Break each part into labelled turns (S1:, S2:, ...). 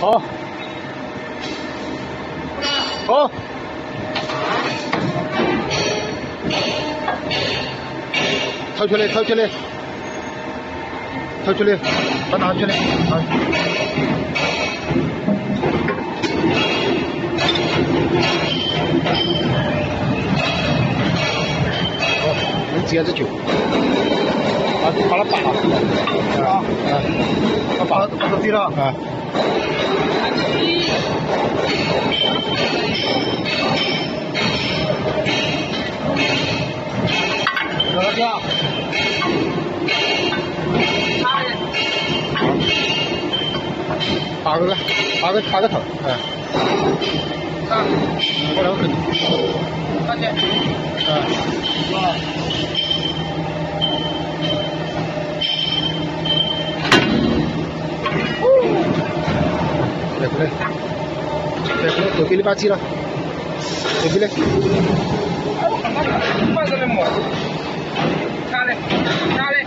S1: 好，好。掏出来，掏出来，掏出来，把拿出来，啊。好，能接着就。把它拔了，啊，把它对了，啊。这样。拔个头，哎。过两个。看见。来过来，都给你把机了，都给你。慢着来摸，拿来，拿来。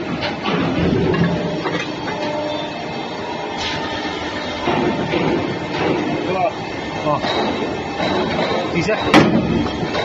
S1: 是吧？啊，底下。